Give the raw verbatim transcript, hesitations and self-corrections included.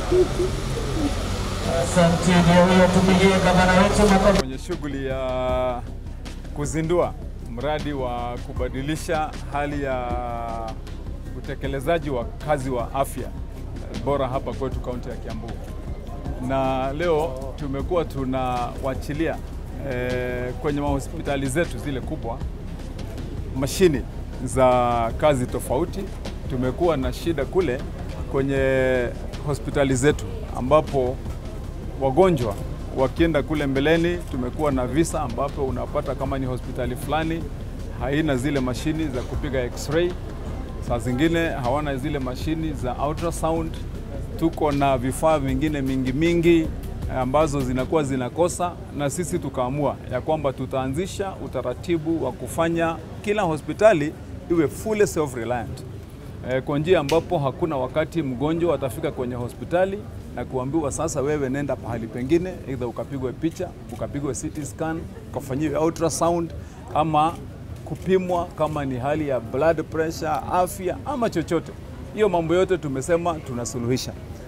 Asante, ndio tupigie gavana wetu makofi. Kwenye shughuli ya kuzindua mradi wa kubadilisha hali ya utekelezaji wa kazi wa afya bora hapa kwetu kaunti ya Kiambu. Na leo tumekuwa tunawachilia eh, kwenye hospitali zetu zile kubwa mashini za kazi tofauti. Tumekuwa na shida kule kwenye hospitali zetu ambapo wagonjwa wakienda kule mbeleni, tumekuwa na visa ambapo unapata kama ni hospitali fulani haina zile mashini za kupiga x-ray, saa zingine hawana zile mashini za ultrasound. Tuko na vifaa vingine mingi mingi ambazo zinakuwa zinakosa, na sisi tukaamua ya kwamba tutaanzisha utaratibu wa kufanya kila hospitali iwe fully self-reliant. E, kwa njia ambapo hakuna wakati mgonjwa atafika kwenye hospitali na kuambiwa sasa wewe nenda pahali pengine, either ukapigwe picha, ukapigwe C T scan, ukafanyiwe ultrasound, ama kupimwa kama ni hali ya blood pressure, afya ama chochote. Hiyo mambo yote tumesema tunasuluhisha.